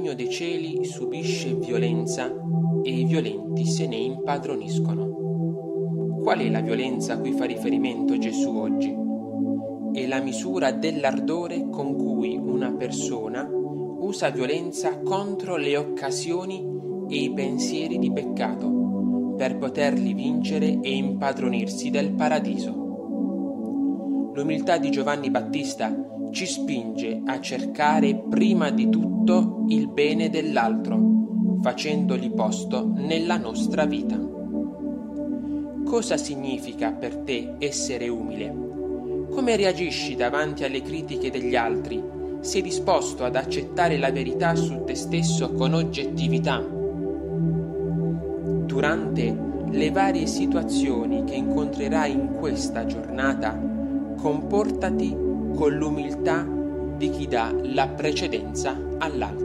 regno dei cieli subisce violenza e i violenti se ne impadroniscono. Qual è la violenza a cui fa riferimento Gesù oggi? È la misura dell'ardore con cui una persona usa violenza contro le occasioni e i pensieri di peccato per poterli vincere e impadronirsi del paradiso. L'umiltà di Giovanni Battista ci spinge a cercare prima di tutto il bene dell'altro, facendogli posto nella nostra vita. Cosa significa per te essere umile? Come reagisci davanti alle critiche degli altri? Sei disposto ad accettare la verità su te stesso con oggettività? Durante le varie situazioni che incontrerai in questa giornata, comportati con l'umiltà di chi dà la precedenza all'altro.